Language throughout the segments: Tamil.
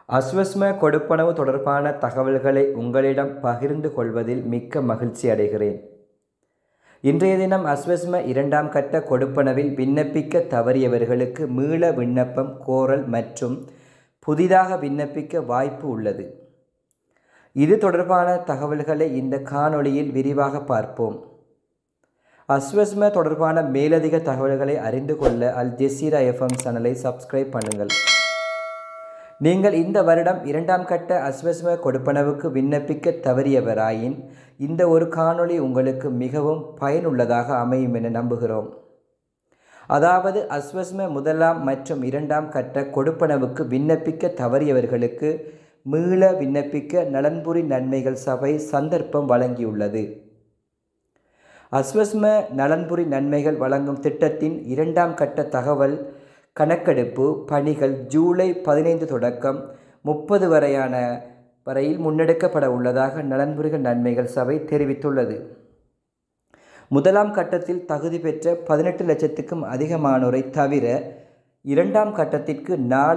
அஸ்வஸ்ம கொடுப்பனவு தொடர்பான தகவல்களை உங்களிடம் பகிர்ந்து கொள்வதில் மிக்க மகிழ்ச்சி அடைகிறேன். இன்றைய தினம் அஸ்வஸ்ம 2ஆம் கட்ட கொடுப்பனவில் விண்ணப்பிக்க தவறியவர்களுக்கு மீள விண்ணப்பம் கோரல் மற்றும் புதிதாக விண்ணப்பிக்க வாய்ப்பு உள்ளது. இது தொடர்பான தகவல்களை இந்த காணொளியில் விரிவாக பார்ப்போம். அஸ்வஸ்ம தொடர்பான மேலதிக தகவல்களை அறிந்து கொள்ள அல் ஜசீரா FM சேனலை சப்ஸ்கிரைப் பண்ணுங்கள். நீங்கள் இந்த வருடம் 2ஆம் கட்ட அஸ்வஸ்ம கொடுப்பனவுக்கு விண்ணப்பிக்க தவறியவராயின் இந்த ஒரு காணொளி உங்களுக்கு மிகவும் பயனுள்ளதாக அமையும் என நம்புகிறோம். அதாவது அஸ்வஸ்ம 1ஆம் மற்றும் 2ஆம் கட்ட கொடுப்பனவுக்கு விண்ணப்பிக்க தவறியவர்களுக்கு மீள விண்ணப்பிக்க நலன்புரி நன்மைகள் சபை சந்தர்ப்பம் வழங்கியுள்ளது. அஸ்வஸ்ம நலன்புரி நன்மைகள் வழங்கும் திட்டத்தின் 2ஆம் கட்ட தகவல் கணக்கெடுப்பு பணிகள் ஜூலை 15 தொடக்கம் 30 வரையில் முன்னெடுக்கப்பட உள்ளதாக நலன்புரிகள் நன்மைகள் சபை தெரிவித்துள்ளது. 1ஆம் கட்டத்தில் தகுதி பெற்ற 18 லட்சத்துக்கும் அதிகமானோரை தவிர 2ஆம் கட்டத்திற்கு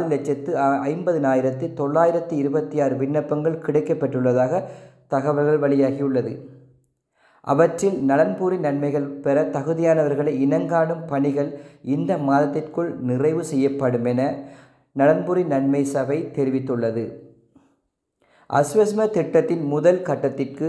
4,50,926 விண்ணப்பங்கள் கிடைக்கப்பெற்றுள்ளதாக தகவல்கள் வெளியாகியுள்ளது. அவற்றில் நலன்புரி நன்மைகள் பெற தகுதியானவர்களை இனங்காணும் பணிகள் இந்த மாதத்திற்குள் நிறைவு செய்யப்படும் என நலன்புரி நன்மை சபை தெரிவித்துள்ளது. அஸ்வஸ்ம திட்டத்தின் முதல் கட்டத்திற்கு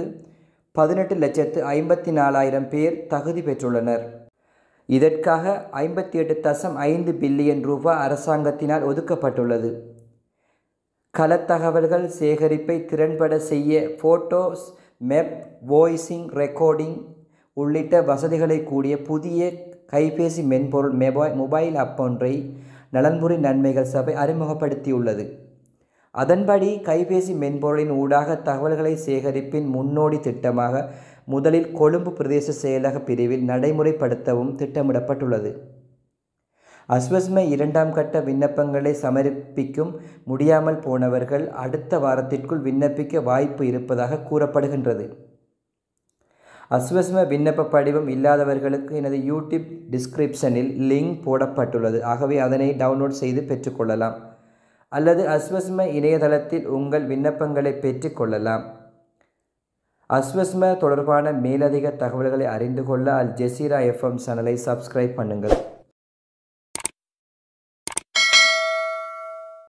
18,54,000 பேர் தகுதி பெற்றுள்ளனர். இதற்காக 58.5 பில்லியன் ரூபாய் அரசாங்கத்தினால் ஒதுக்கப்பட்டுள்ளது. களத்தகவல்கள் சேகரிப்பை திறன்பட செய்ய ஃபோட்டோஸ், மேப், வாய்ஸிங் ரெக்கார்டிங் உள்ளிட்ட வசதிகளை கூடிய புதிய கைபேசி மென்பொருள் மொபைல் ஆப் ஒன்றை நலன்புரி நன்மைகள் சபை அறிமுகப்படுத்தியுள்ளது. அதன்படி கைபேசி மென்பொருளின் ஊடாக தகவல்களை சேகரிப்பின் முன்னோடி திட்டமாக முதலில் கொழும்பு பிரதேச செயலக பிரிவில் நடைமுறைப்படுத்தவும் திட்டமிடப்பட்டுள்ளது. அஸ்வஸ்ம 2ஆம் கட்ட விண்ணப்பங்களை சமர்ப்பிக்கும் முடியாமல் போனவர்கள் அடுத்த வாரத்திற்குள் விண்ணப்பிக்க வாய்ப்பு இருப்பதாக கூறப்படுகின்றது. அஸ்வஸ்ம விண்ணப்ப படிவம் இல்லாதவர்களுக்கு எனது யூடியூப் டிஸ்கிரிப்ஷனில் லிங்க் போடப்பட்டுள்ளது. ஆகவே அதனை டவுன்லோட் செய்து பெற்றுக்கொள்ளலாம். அல்லது அஸ்வஸ்ம இணையதளத்தில் உங்கள் விண்ணப்பங்களை பெற்றுக்கொள்ளலாம். அஸ்வஸ்ம தொடர்பான மேலதிக தகவல்களை அறிந்து கொள்ள அல் ஜசீரா FM சேனலை சப்ஸ்கிரைப் பண்ணுங்கள்.